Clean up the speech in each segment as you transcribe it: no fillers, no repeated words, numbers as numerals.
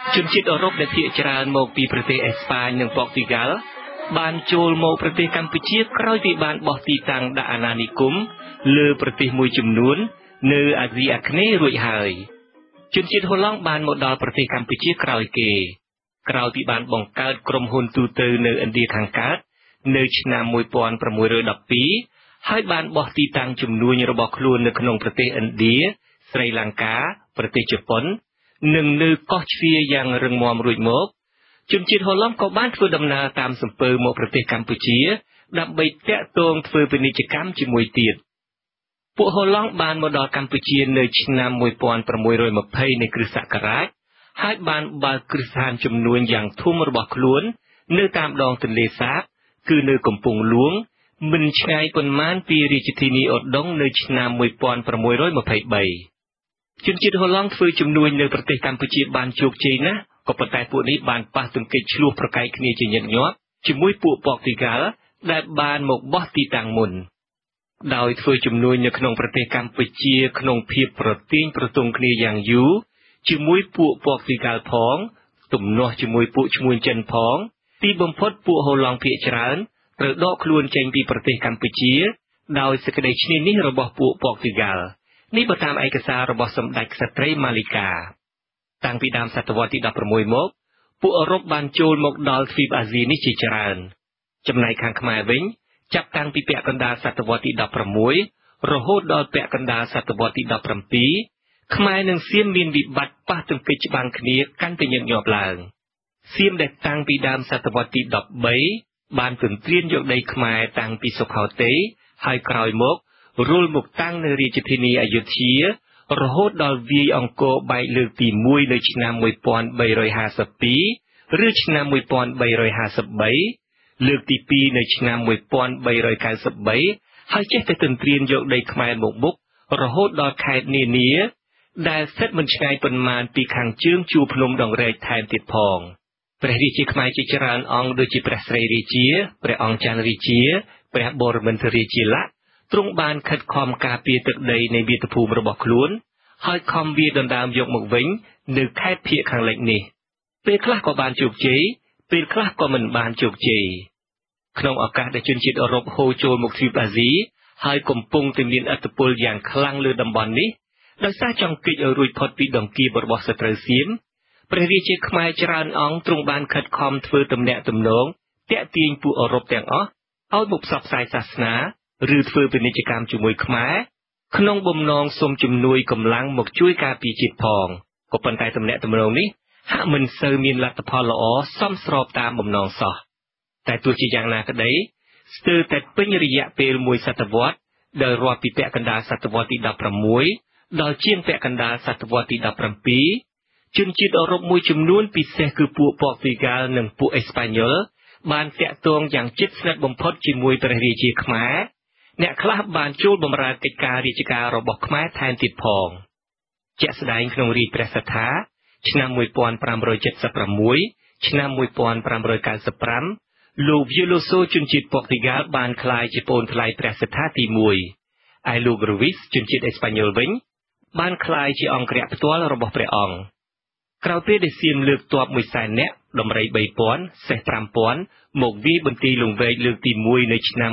ជនជាតិអឺរ៉ុបដែលភាគច្រើនមកពីប្រទេសអេស្ប៉ាញនិងប៉ូទុយហ្គាល់បានចូលមកប្រទេសកម្ពុជាក្រោយពីបានបោះទីតាំងដាក់អាណានិគមលើប្រទេសមួយចំនួននៅអាស៊ីអាគ្នេយ៍រួចហើយជនជាតិហូឡង់បានមកដល់ប្រទេសកម្ពុជាក្រោយគេក្រោយពីបានបង្កើតក្រុមហ៊ុនទូទៅនៅឥណ្ឌាខាងកើតនៅឆ្នាំ1612ហើយបានបោះទីតាំងជំនួញរបស់ខ្លួននៅក្នុងប្រទេសឥណ្ឌាស្រីលង្កាប្រទេសជប៉ុននិងនៅកោះជ្វាយ៉ាងរឹងមាំរួចមកជនជាតិហូឡង់ក៏បានធ្វើដំណើរតាមសំពើមកប្រទេសកម្ពុជាដើម្បីតាក់ទងធ្វើពាណិជ្ជកម្មជាមួយទៀតពួកហូឡង់បានមកដល់កម្ពុជានៅឆ្នាំ1620នៃគ្រិស្តសករាជហើយបានបើកគ្រឹះស្ថានជំនួញយ៉ាងធំរបស់ខ្លួននៅតាមដងទន្លេសាបគឺនៅកំពង់ហ្លួងមិនឆ្ងាយប៉ុន្មានពីរាជធានីឧដុង្គនៅឆ្នាំ1623ជនជាតិហូឡង់ធ្វើជំនួញនៅប្រទេសកម្ពុជាបានជោគជ័យណាស់ក៏ប៉ុន្តែពួកនេះបានប៉ះទង្គិចឆ្លោះប្រកែកគ្នាជាញឹកញាប់ជាមួយពួកប៉ូទុយហ្គាល់ដែលបានមកបោះទីតាំងមុនដោយធ្វើជំនួញនៅក្នុងប្រទេសកម្ពុជាក្នុងភាពប្រទាញប្រទង់គ្នាយ៉ាងយូរជាមួយពួកប៉ូទុយហ្គាល់ផងទំនាស់ជាមួយពួកឈ្មួញចិនផងទីបំផុតពួកហូឡង់ភាគច្រើនត្រូវដកខ្លួនចេញពីប្រទេសកម្ពុជាដោយសេចក្តីឈ្នានីសរបស់ពួកប៉ូទុយហ្គាល់នេះបើតាមឯកសាររបស់សម្ដេចក្សត្រីម៉ាលីកាតាំងពីដើមសតវត្សទី16មកពួកអឺរ៉ុបបានចូលមកដល់ទ្វីបអាស៊ីនេះជាច្រើនចំណែកខាងខ្មែរវិញចាប់តាំងពីពាក់កណ្ដាលសតវត្សទី16រហូតដល់ពាក់កណ្ដាលសតវត្សទី17ខ្មែរនិងសៀមមានវិបត្តិប៉ះទង្គិចច្បាំងគ្នាកាន់តែញឹកញាប់ឡើងសៀមដែលតាំងពីដើមសតវត្សទី13បានទន្ទ្រានយកដីខ្មែរតាំងពីសុខោទ័យហើយក្រោយមករុលមកតាំងនៅរាជធានីអយុធ្យារហូតដល់វាយអង្គរបែកលើកទី1នៅឆ្នាំ1352ឬឆ្នាំ1353លើកទី2នៅឆ្នាំ1393ហើយចេះតែទន្ទ្រានយកដីខ្មែរមកបុករហូតដល់ខេត្តនានាដែលស្ថិតមិនឆ្ងាយប៉ុន្មានពីខាងជើងជួរភ្នំដងរែកថែមទៀតផងព្រះរាជាខ្មែរជាច្រើនអង្គដូចជាព្រះស្រីរាជាព្រះអង្គច័ន្ទរាជាព្រះបរមិន្ទរាជាលក្ខណ៍ទ្រង់បានខិតខំការពារទឹកដីនៃមាតុភូមិរបស់ខ្លួនហើយខំវាដណ្ដើមយកមកវិញនៅខេត្តភាគខាងលិចនេះពេលខ្លះក៏បានជោគជ័យពេលខ្លះក៏មិនបានជោគជ័យក្នុងឱកាសដែលជនជាតិអឺរ៉ុបហូរចូលមកទ្វីបអាស៊ីហើយកំពុងតែមានឥទ្ធិពលយ៉ាងខ្លាំងលើតំបន់នេះដោយសារចង់គេចឲ្យរួចផុតពីដង្កៀបរបស់សត្រូវសៀមព្រះរាជាខ្មែរច្រើនអង្គទ្រង់បានខិតខំធ្វើទំនាក់ទំនងទាក់ទាញពួកអឺរ៉ុបទាំងអស់ឲ្យមកផ្សព្វផ្សាយសាសនាឬធ្វើពាណិជ្ជកម្មជាមួយខ្មែរក្នុងបំណងសុំជំនួយកម្លាំងមកជួយការពារជាតិផងក៏ប៉ុន្តែទំនាក់ទំនងនេះហាក់មិនសូវមានលទ្ធផលល្អសមស្របតាមបំណងសោះតែទោះជាយ៉ាងណាក្តីស្ទើរតែពេញរយៈពេលមួយសតវត្សដោយរាប់ពីពាក់កណ្ដាលសតវត្សទី16ដល់ជាងពាក់កណ្ដាលសតវត្សទី17ជនជាតិអឺរ៉ុបមួយចំនួនពិសេសគឺពួកប៉ូទុយហ្គាល់និងពួកអេស្ប៉ាញ៉ុលបានតាក់ទងយ៉ាងជិតស្និទ្ធបំផុតជាមួយព្រះរាជាខ្មែរអ្នកខ្លះបានចូលបម្រើកិច្ចការរាជការរបស់ខ្មែរថែមទៀតផងជាក់ស្ដែងក្នុងរាជព្រះសត្ថាឆ្នាំ1576ឆ្នាំ1595លោកវីឡូសូជនជាតិប៉ូទុយហ្គាល់បានក្លាយជាប្អូនថ្លៃព្រះសត្ថាទី1ឯលោករូវីសជនជាតិអេស្ប៉ាញ៉ុលវិញបានក្លាយជាអង្គរៈផ្ទាល់របស់ព្រះអង្គក្រោយពេលដែលសៀមលើកទ័ព100,000នាក់ដំរី3000សេះ5000មកវាយបន្ទាយលង្វែកលើកទី1នៅឆ្នាំ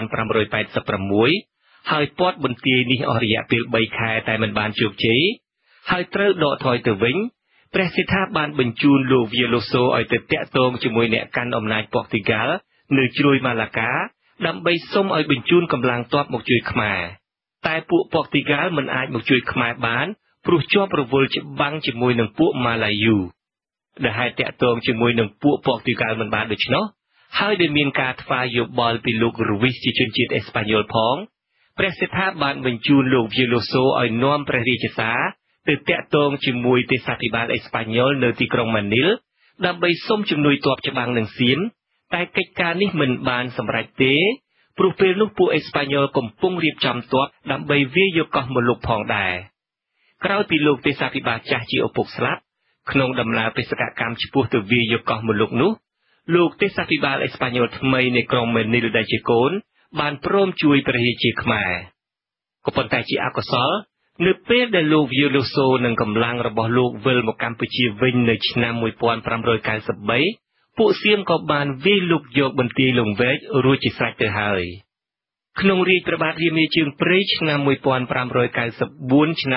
1586ហើយពាត់បន្ទាយនេះអស់រយៈពេល3ខែតែមិនបានជោគជ័យហើយត្រូវដកថយទៅវិញព្រះសត្ថាបានបញ្ជូនលោកវីឡូសូឲ្យទៅតាក់ទងជាមួយអ្នកកាន់អំណាចប៉ូទុយហ្គាល់នៅជ្រោយម៉ាឡាកាដើម្បីសុំឲ្យបញ្ជូនកម្លាំងទ័ពមកជួយខ្មែរតែពួកប៉ូទុយហ្គាល់មិនអាចមកជួយខ្មែរបានព្រោះជាប់រវល់ច្បាំងជាមួយនឹងពួកម៉ាឡាយូដែលហេតុតាក់ទងជាមួយនឹងពួកប៉ូទុយហ្គាល់មិនបានដូច្នោះហើយដែលមានការថ្វាយយោបល់ពីលោករូវីសជាជនជាតិអេស្ប៉ាញ៉ុលផងព្រះសត្ថាបានបញ្ជូនលោកវីឡូសូឲ្យនាំព្រះរាជសារទៅតាក់ទងជាមួយទេសាភិបាលអេស្ប៉ាញ៉ុលនៅទីក្រុងម៉ានីលដើម្បីសុំជំនួយទ័ពច្បាំងនឹងសៀមតែកិច្ចការនេះមិនបានសម្រេចទេព្រោះពេលនោះពួកអេស្ប៉ាញ៉ុលកំពុងរៀបចំទ័ពដើម្បីវាយយកកោះមលុបផងដែរក្រោយពីលោកទេសាភិបាលចាស់ជាឪពុកស្លាប់ក្នុងដំណើរបេសកកម្មឆ្ពោះទៅវាយយកកោះមលុបនោះលោកទេសាភិបាលអេស្ប៉ាញ៉ុលថ្មីនៃក្រុងម៉ានីលដែលជាកូនបានព្រមជួយព្រះរាជាខ្មែរក៏ប៉ុន្តែជាអកុសលនៅពេលដែលលោកវាឡូសូនិងកម្លាំងរបស់លោកវិលមកកម្ពុជាវិញនៅឆ្នាំ1593ពួកសៀមក៏បានវាយលុកយកបន្ទាយលង្វែករួចជាស្រេចទៅហើយក្នុងរាជព្រះបាទរាមាជើងព្រៃឆ្នាំ1594ឆ្នាំ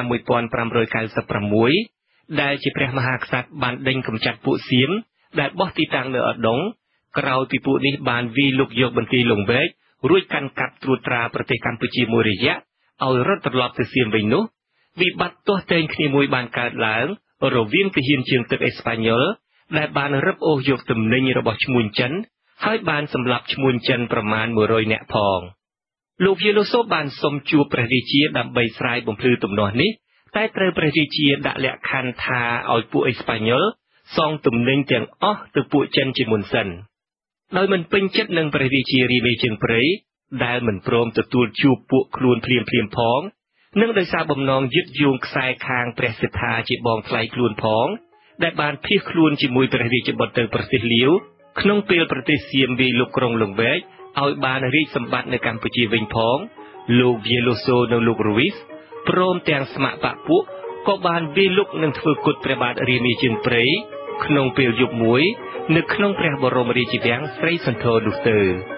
1596ដែលជាព្រះមហាក្សត្របានដេញកម្ចាត់ពួកសៀមដែលបោះទីតាំងនៅឧដុង្គក្រោយពីពួកនេះបានវាយលុកយកបន្ទាយលង្វែករួចកាន់កាប់ត្រួតត្រាប្រទេសកម្ពុជាមួយរយៈឲ្យរត់ត្រឡប់ទៅសៀមវិញនោះវិបត្តិទាស់ទែងគ្នាមួយបានកើតឡើងរវាងទាហានជើងទឹកអេស្ប៉ាញ៉ុលដែលបានរឹបអូសយកទំនិញរបស់ឈ្មួញចិនហើយបានសម្លាប់ឈ្មួញចិនប្រមាណ100នាក់ផងលោកវាឡូសូបានសុំជួបព្រះរាជាដើម្បីស្រាយបំភ្លឺទំនាស់នេះតែត្រូវព្រះរាជាដាក់លក្ខខណ្ឌថាឲ្យពួកអេស្ប៉ាញ៉ុលសងទំនិញទាំងអស់ទៅពួកចិនជាមុនសិនដោយមិនពេញចិត្តនឹងព្រះរាជារាមាជើងព្រៃដែលមិនព្រមទទួលជួបពួកខ្លួនភ្លាមផងនិងដោយសារបំណងยึดយោងខ្សែខាងព្រះសិទ្ធាជាបងថ្លៃខ្លួនផងដែលបានភៀសខ្លួនជាមួយព្រះរាជបុត្រទៅប្រទេសលាវក្នុងពេលប្រទេសសៀមវាយលុកក្រុងលង្វែកឲ្យបានរាជសម្បត្តិនៅកម្ពុជាវិញផងលោកវាឡូសូនិងលោករូវីសព្រមទាំងស្ម័គ្របកពួកក៏បានវាយលុកនិងធ្វើគុតព្រះបាទរាមាជើងព្រៃក្នុងពេលយប់មួយនៅក្នុងព្រះបរមរាជវាំងស្រីសន្ធរនោះទៅ